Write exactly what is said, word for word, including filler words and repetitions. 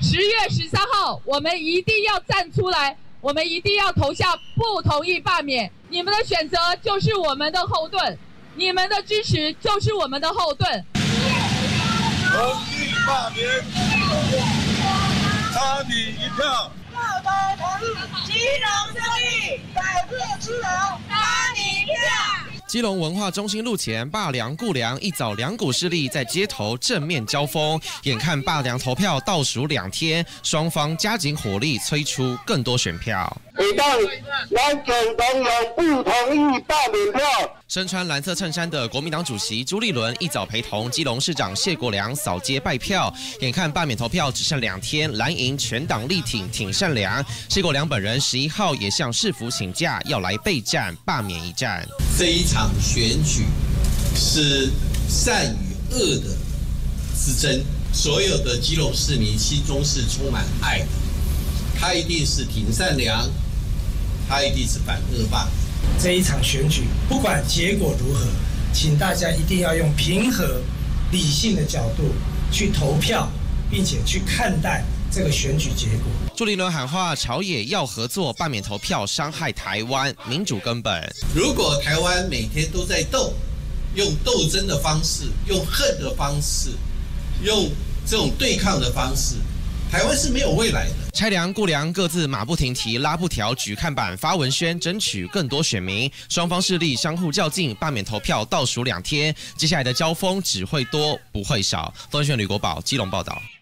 十月十三号，我们一定要站出来，我们一定要投下不同意罢免。你们的选择就是我们的后盾，你们的支持就是我们的后盾。 同意罢免，差你一票。 报道同意，基隆胜利，改变基隆，差你一票。 基隆文化中心路前，罢梁顾梁一早两股势力在街头正面交锋，眼看罢梁投票倒数两天，双方加紧火力催出更多选票。 每当南总统有不同意罢免票。 身穿蓝色衬衫的国民党主席朱立伦一早陪同基隆市长谢国良扫街拜票，眼看罢免投票只剩两天，蓝营全党力挺挺善良。谢国良本人十一号也向市府请假，要来备战罢免一战。 这一场选举是善与恶的之争，所有的基隆市民心中是充满爱的，他一定是挺善良，他一定是反恶霸。 这一场选举，不管结果如何，请大家一定要用平和、理性的角度去投票，并且去看待这个选举结果。 朱立伦喊话朝野要合作，罢免投票伤害台湾民主根本。 如果台湾每天都在斗，用斗争的方式，用恨的方式，用这种对抗的方式，台湾是没有未来的。 拆梁顾梁各自马不停蹄拉布条举看板发文宣，争取更多选民。双方势力相互较劲，罢免投票倒数两天，接下来的交锋只会多不会少。东森吕国宝基隆报道。